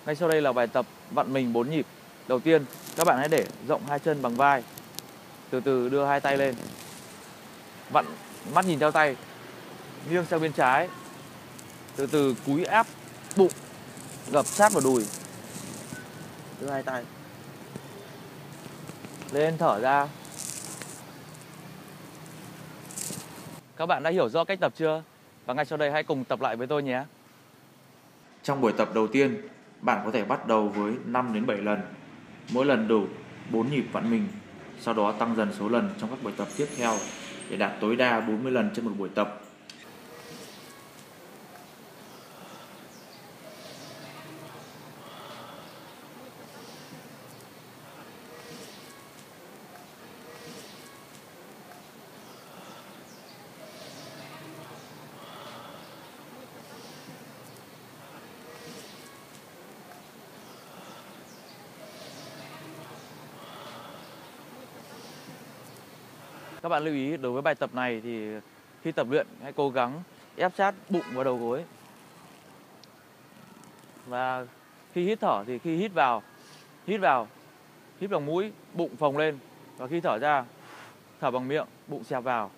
Ngay sau đây là bài tập vặn mình 4 nhịp. Đầu tiên, các bạn hãy để rộng hai chân bằng vai. Từ từ đưa hai tay lên. Vặn mắt nhìn theo tay. Nghiêng sang bên trái. Từ từ cúi áp bụng, gập sát vào đùi. Đưa hai tay. Lên thở ra. Các bạn đã hiểu rõ cách tập chưa? Và ngay sau đây hãy cùng tập lại với tôi nhé. Trong buổi tập đầu tiên, bạn có thể bắt đầu với 5 đến 7 lần. Mỗi lần đủ 4 nhịp vặn mình. Sau đó tăng dần số lần trong các buổi tập tiếp theo để đạt tối đa 40 lần trên một buổi tập. Các bạn lưu ý đối với bài tập này thì khi tập luyện hãy cố gắng ép sát bụng vào đầu gối. Và khi hít thở thì khi hít bằng mũi, bụng phồng lên. Và khi thở ra, thở bằng miệng, bụng xẹp vào.